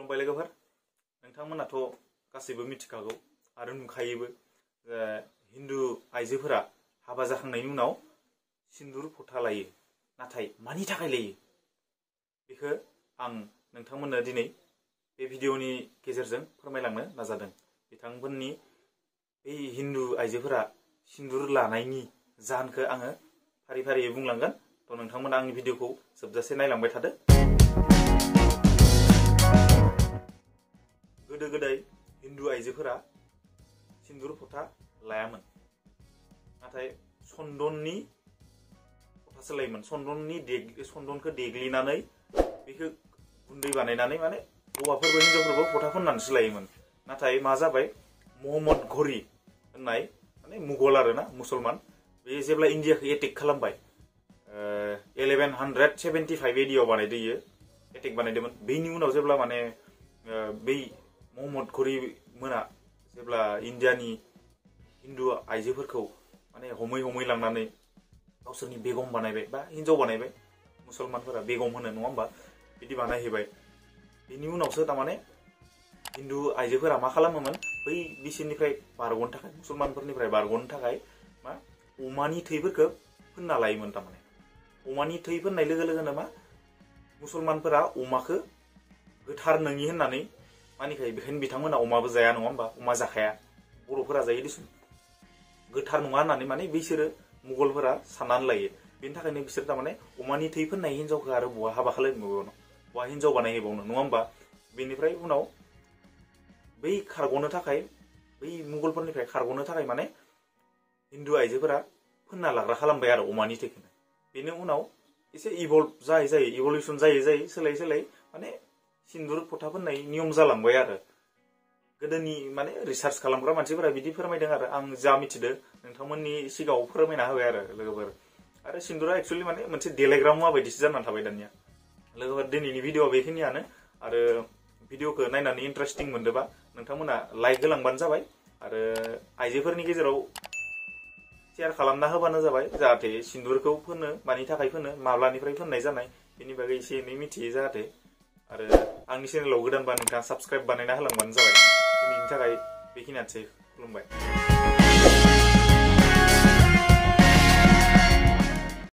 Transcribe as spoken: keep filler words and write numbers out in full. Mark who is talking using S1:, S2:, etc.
S1: खुलुमबाय लोगोफोर नोंथांमोनाथ' गासैबो मिथिखागौ आरो नुखायोबो जे हिन्दु आइजोफोरा हाबा जाखांनायनि उनाव सिन्दुर फोथा लायो नाथाय मानि थाखाय लायो बेखौ आं नोंथांमोननो दिनै बे भिडिअनि गेजेरजों फोरमायलांनो नाजादों। बिथांमोननि बे हिन्दु आइजोफोरा सिन्दुर लानायनि जाहोनखौ आङो फारि फारियै बुंलांगोन। थ' नोंथांमोना आंनि भिडिअखौ जोबजासे नायलांबाय थादो। गोदो गोदाय हिन्दु आइजोफोरा सिन्दुर फोथा लायामोन नाथाय चन्दननि फोथासो लायोमोन। चन्दननि चन्दनखौ देग्लिनानै बेखौ गुन्दै बानायनानै माने हौवाफोरबो हिन्जावफोरबो फोथा फोननानैसो लायोमोन। नाथाय मा जाबाय महम्मद घरी होननाय माने मुगल आरोना मुसलमान बे जेब्ला इन्डियाखौ एटेक खालामबाय इलेभेन हान्ड्रेड सेभेन्टि फाइभ एडियाव बानायदोयो एटेक बानायदोंमोन। बेनि उनाव जेब्ला माने बै महम्मद घरी मोना जेब्ला इन्डियानि हिन्दु आइजोफोरखौ माने हमै हमै लांनानै गावसोरनि बेगम बानायबाय बा हिन्जाव बानायबाय। मुसलमानफोरा बेगम होनो नङा होमबा बिदि बानायहैबाय। बेनि उनावसो थारमाने हिन्दु आइजोफोरा मा खालामोमोन बै बिसोरनिफ्राय बारग'नो थाखाय मुसलमानफोरनिफ्राय बारग'नो थाखाय मा अमानि थैफोरखौ फोनना लायोमोन। थारमाने अमानि थै फोननाय लोगो लोगोनो मा मुसलमानफोरा अमाखौ गोथार नङि होननानै मानिखायो। बेखायनो बिथांमोना अमाबो जाया नङा होमबा अमा जाखाया बर'फोरा जायो दिसुन गोथार नङा होननानै माने बिसोरो मुगलफोरा साननानै लायो। बेनि थाखायनो बिसोर थारमाने अमानि थै फोननाय हिन्जावखौ आरो बहा हाबा खालामबावनो बहा हिन्जाव बानायहैबावनो नङा होमबा। बेनिफ्राय उनाव बै खारग'नो थाखाय बै मुगलफोरनिफ्राय खारग'नो थाखाय माने हिन्दु आइजोफोरा फोनना लाग्रा खालामबाय आरो अमानि थैखौनो। बेनि उनाव एसे इभल्भ जायै जायै इभलिउसन जायै जायै सोलाय सोलाय माने सिन्दुर फोथा फोननाय नियम जालांबाय आरो। गोदोनि माने रिसार्च खालामग्रा मानसिफोरा बिदि फोरमायदों आरो आं जा मिथिदो नोंथांमोननि सिगाङाव फोरमायना होबाय आरो लोगोफोर। आरो सिन्दुरा एक्सुअलि माने मोनसे देलायग्रा मुवा बायदिसो जानानै थाबाय दानिया। लोगोफोर दिनैनि भिडिअआ बेखिनियानो। आरो भिडिअखौ नायनानै इन्टारेस्टिं मोनदोंबा नोंथांमोना लाइक होलांबानो जाबाय आरो आइजोफोरनि गेजेराव शेयार खालामना होबानो जाबाय जाहाथे सिन्दुरखौ फोनो मानि थाखाय फोनो माब्लानिफ्राय फोननाय जानाय बेनि बागै एसे एनै मिथियो जाहाथे। आरो आंनि चेनेलाव गोदानबा नोंथाङा साबस्क्राइब बानायना होलांबानो जाबाय। दिनैनि थाखाय बेखिनियानोसै खुलुमबाय।